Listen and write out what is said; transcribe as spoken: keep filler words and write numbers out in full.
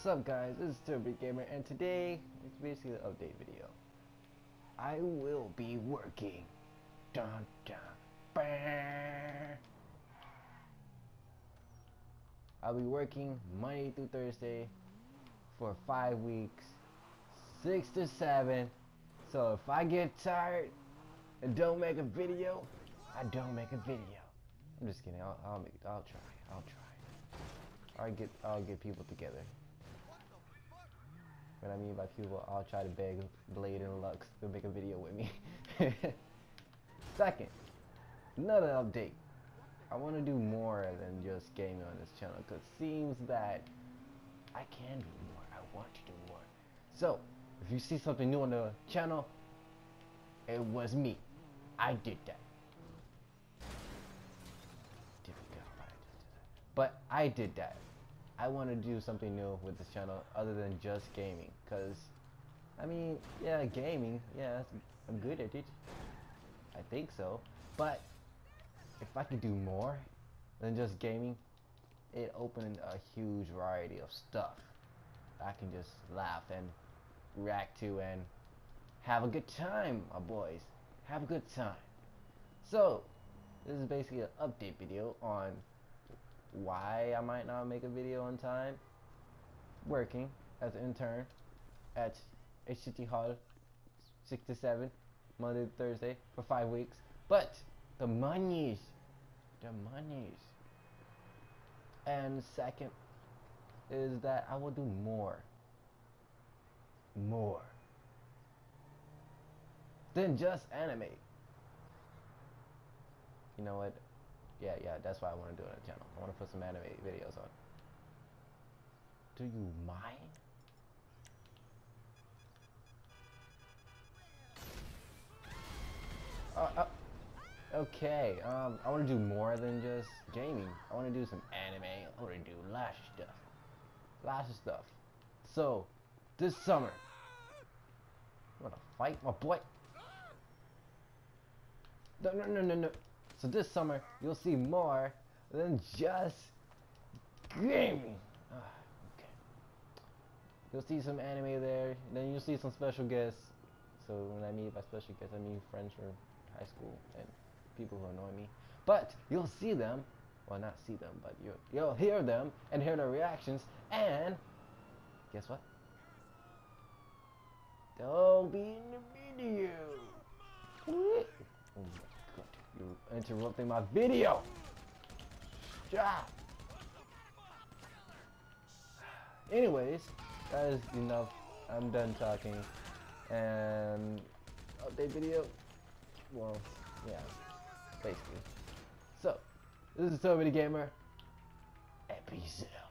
What's up guys, this is Turbo Gamer and today it's basically an update video. I will be working. Dun, dun, bah. I'll be working Monday through Thursday for five weeks, six to seven. So if I get tired and don't make a video, I don't make a video. I'm just kidding. I'll, I'll make. I'll try. I'll try. I'll get. I'll get people together. What I mean by people, I'll try to beg Blade and Lux to make a video with me. Second, another update. I want to do more than just gaming on this channel, because it seems that I can do more. I want to do more. So, if you see something new on the channel, it was me. I did that. But I did that. I want to do something new with this channel other than just gaming, because I mean, yeah, gaming, yeah, I'm good at it. I think so. But if I could do more than just gaming, it opened a huge variety of stuff I can just laugh and react to and have a good time, my boys. Have a good time. So, this is basically an update video on why I might not make a video on time. Working as an intern at H C T Hall six to seven, Monday to Thursday for five weeks. But the monies, the monies. And second is that I will do more, more than just anime. You know what? Yeah, yeah, that's why I want to do it on the channel. I want to put some anime videos on. Do you mind? Uh, uh, okay, um, I want to do more than just gaming. I want to do some anime. I want to do lots of stuff. Lots of stuff. So, this summer, you want to fight my boy? No, no, no, no, no. So this summer, you'll see more than just gaming. Ah, okay. You'll see some anime there, then you'll see some special guests. So when I mean by special guests, I mean friends from high school and people who annoy me. But you'll see them, well not see them, but you'll, you'll hear them and hear their reactions, and guess what? They'll be in the video. Oh my god. You're interrupting my video. Stop. Anyways, that is enough. I'm done talking. And update video. Well, yeah, basically. So, this is Toby the Gamer. Episode.